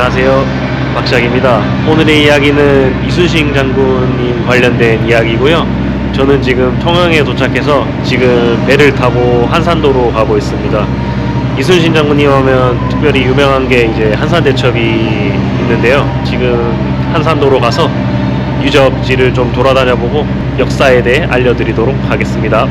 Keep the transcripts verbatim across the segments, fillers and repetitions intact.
안녕하세요. 박시학입니다. 오늘의 이야기는 이순신 장군님 관련된 이야기고요. 저는 지금 통영에 도착해서 지금 배를 타고 한산도로 가고 있습니다. 이순신 장군님 하면 특별히 유명한 게 이제 한산대첩이 있는데요. 지금 한산도로 가서 유적지를 좀 돌아다녀보고 역사에 대해 알려드리도록 하겠습니다.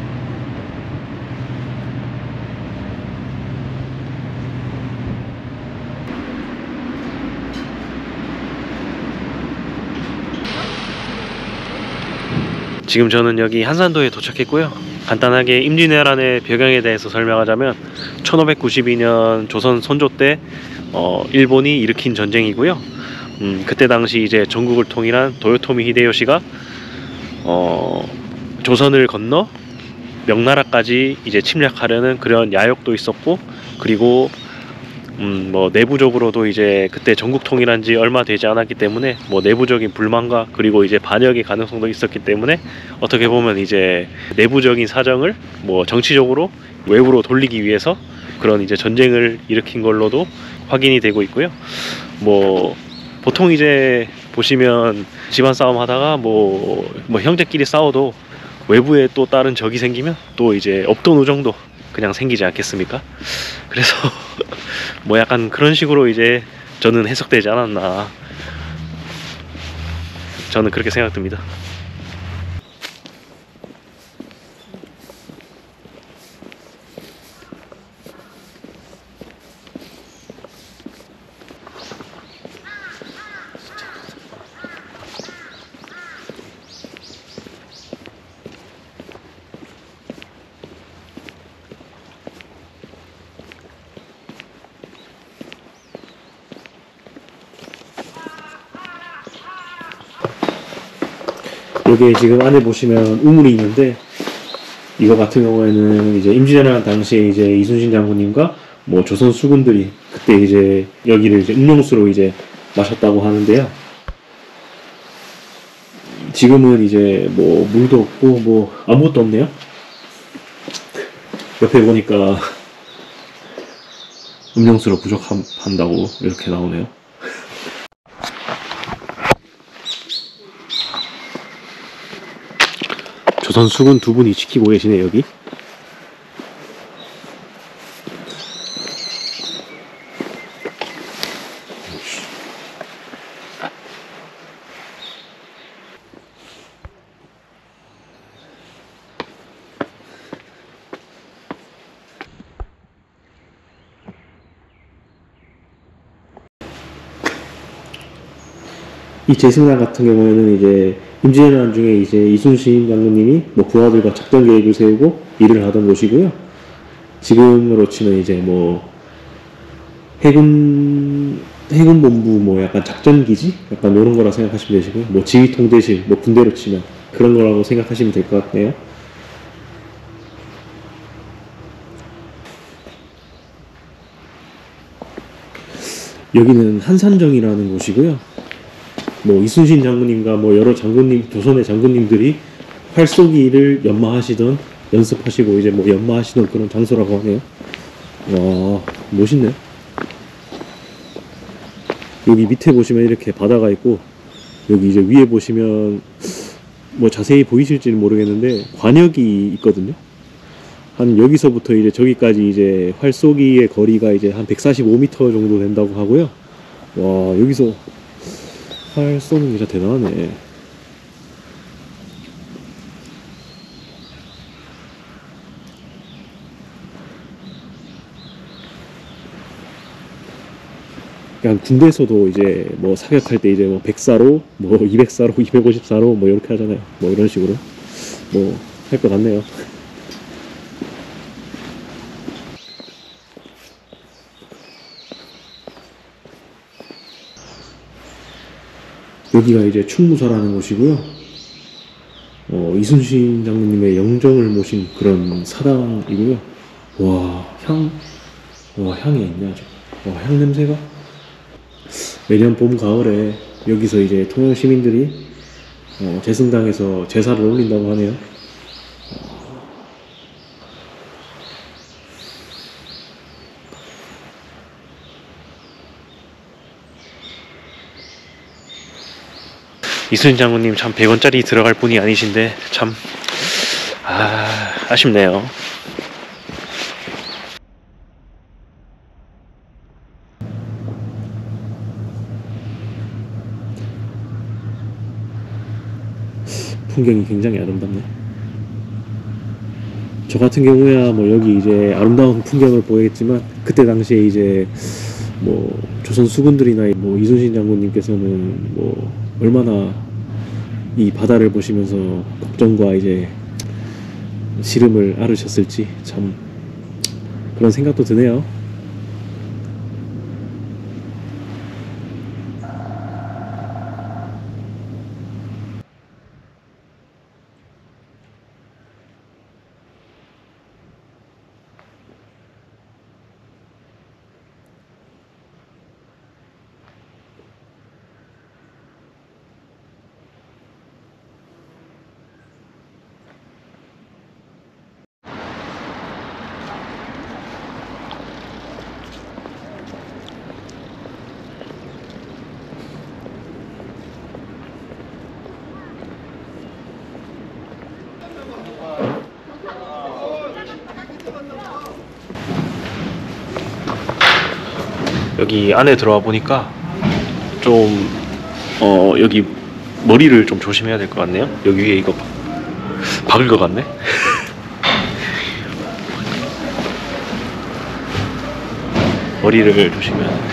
지금 저는 여기 한산도에 도착했고요. 간단하게 임진왜란의 배경에 대해서 설명하자면 천오백구십이 년 조선 선조 때 어, 일본이 일으킨 전쟁이고요. 음, 그때 당시 이제 전국을 통일한 도요토미 히데요시가 어, 조선을 건너 명나라까지 이제 침략하려는 그런 야욕도 있었고, 그리고 음, 뭐 내부적으로도 이제 그때 전국 통일한 지 얼마 되지 않았기 때문에 뭐 내부적인 불만과 그리고 이제 반역의 가능성도 있었기 때문에 어떻게 보면 이제 내부적인 사정을 뭐 정치적으로 외부로 돌리기 위해서 그런 이제 전쟁을 일으킨 걸로도 확인이 되고 있고요. 뭐 보통 이제 보시면 집안 싸움 하다가 뭐, 뭐 형제끼리 싸워도 외부에 또 다른 적이 생기면 또 이제 없던 우정도 그냥 생기지 않겠습니까? 그래서 뭐 약간 그런 식으로 이제 저는 해석되지 않았나, 저는 그렇게 생각됩니다. 여기에 지금 안에 보시면 우물이 있는데, 이거 같은 경우에는 이제 임진왜란 당시에 이제 이순신 장군님과 뭐 조선 수군들이 그때 이제 여기를 이제 음용수로 이제 마셨다고 하는데요. 지금은 이제 뭐 물도 없고 뭐 아무것도 없네요. 옆에 보니까 음용수로 부족한다고 이렇게 나오네요. 조선 수군 두 분이 지키고 계시네 여기. 이 제승당 같은 경우에는 이제 임진왜란 중에 이제 이순신 장군님이 뭐 부하들과 작전 계획을 세우고 일을 하던 곳이고요. 지금으로 치면 이제 뭐 해군 해군 본부 뭐 약간 작전 기지 약간 이런 거라 생각하시면 되시고요. 뭐 지휘 통제실 뭐 군대로 치면 그런 거라고 생각하시면 될 것 같네요. 여기는 한산정이라는 곳이고요. 뭐 이순신 장군님과 뭐 여러 장군님, 조선의 장군님들이 활쏘기를 연마하시던, 연습하시고 이제 뭐 연마하시던 그런 장소라고 하네요. 와, 멋있네. 여기 밑에 보시면 이렇게 바다가 있고, 여기 이제 위에 보시면 뭐 자세히 보이실지는 모르겠는데 관역이 있거든요. 한 여기서부터 이제 저기까지 이제 활쏘기의 거리가 이제 한 백사십오 미터 정도 된다고 하고요. 와, 여기서 활 쏘는 게 진짜 대단하네. 그냥 군대에서도 이제 뭐 사격할 때 이제 뭐 백사로, 뭐 이백사로, 이백오십사로 뭐 이렇게 하잖아요. 뭐 이런 식으로 뭐 할 것 같네요. 여기가 이제 충무사라는 곳이고요. 어, 이순신 장군님의 영정을 모신 그런 사당이고요. 와, 향, 와, 향이 있네, 아주. 와, 향 냄새가. 매년 봄, 가을에 여기서 이제 통영 시민들이 어, 제승당에서 제사를 올린다고 하네요. 이순신 장군님 참 백 원짜리 들어갈 분이 아니신데 참 아, 아쉽네요. 풍경이 굉장히 아름답네. 저 같은 경우야 뭐 여기 이제 아름다운 풍경을 보이겠지만 그때 당시에 이제 뭐 조선 수군들이나 뭐 이순신 장군님께서는 뭐 얼마나 이 바다를 보시면서 걱정과 이제 시름을 앓으셨을지 참 그런 생각도 드네요. 여기 안에 들어와 보니까 좀 어 여기 머리를 좀 조심해야 될 것 같네요. 여기 위에 이거 박을 것 같네. 머리를 조심해야 돼.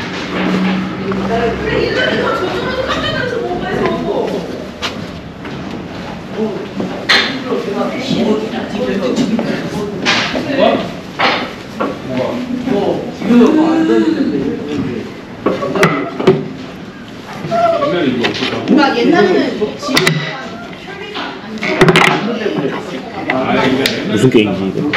그러니까 옛날에는 지금 무슨 게임이지 이거?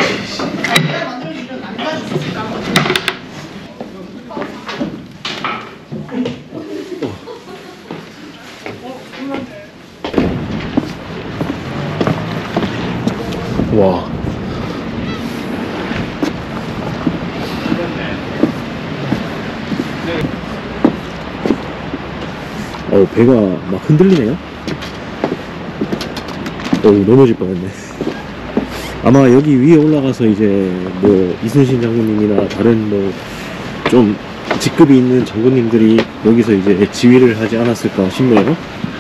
와. 어, 배가 막 흔들리네요. 어, 넘어질 뻔했네. 아마 여기 위에 올라가서 이제 뭐 이순신 장군님이나 다른 뭐 좀 직급이 있는 장군님들이 여기서 이제 지휘를 하지 않았을까 싶네요.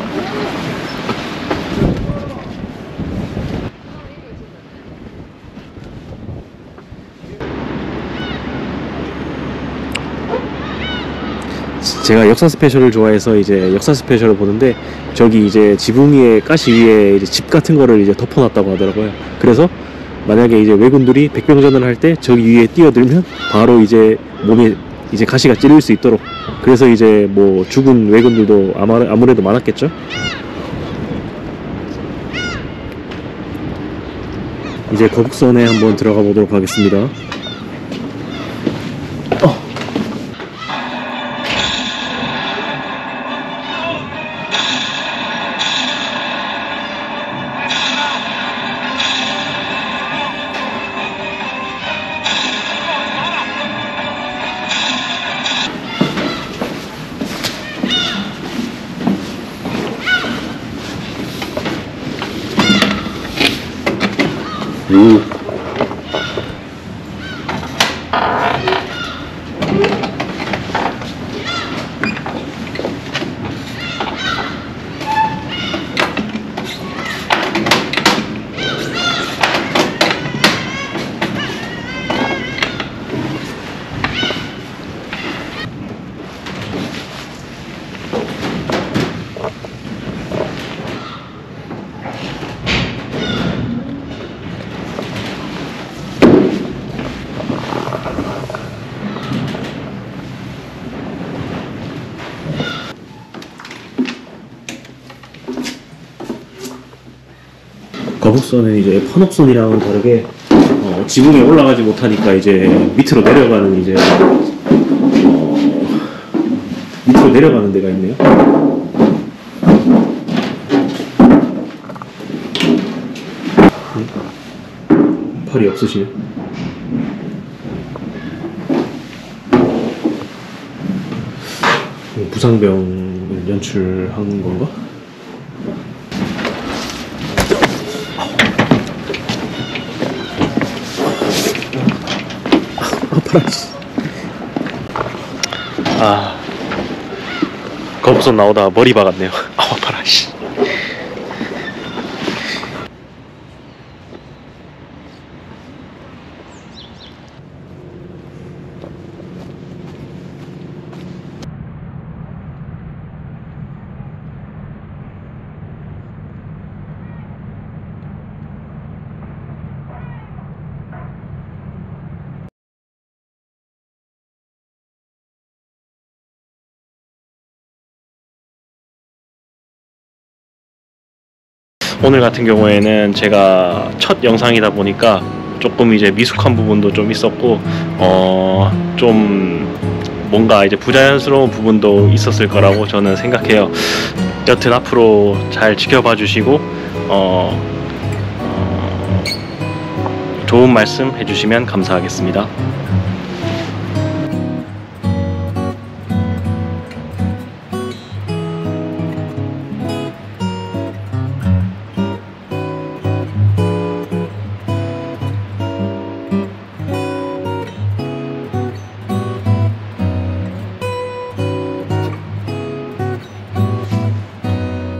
제가 역사 스페셜을 좋아해서 이제 역사 스페셜을 보는데 저기 이제 지붕 위에 가시 위에 이제 집 같은 거를 이제 덮어놨다고 하더라고요. 그래서 만약에 이제 왜군들이 백병전을 할 때 저기 위에 뛰어들면 바로 이제 몸에 이제 가시가 찔릴 수 있도록, 그래서 이제 뭐 죽은 왜군들도 아마 아무래도 많았겠죠. 이제 거북선에 한번 들어가 보도록 하겠습니다. 오. 거북선은 이제 판옥선이랑은 다르게 어, 지붕에 올라가지 못하니까 이제 밑으로 내려가는 이제 어, 밑으로 내려가는 데가 있네요. 응? 팔이 없으시네. 부상병을 연출한 건가? 아파라. 아, 거북선 나오다 머리 박았네요. 아, 아파라. 씨. 오늘 같은 경우에는 제가 첫 영상이다 보니까 조금 이제 미숙한 부분도 좀 있었고 어 좀 뭔가 이제 부자연스러운 부분도 있었을 거라고 저는 생각해요. 여튼 앞으로 잘 지켜봐 주시고 어, 어 좋은 말씀 해주시면 감사하겠습니다.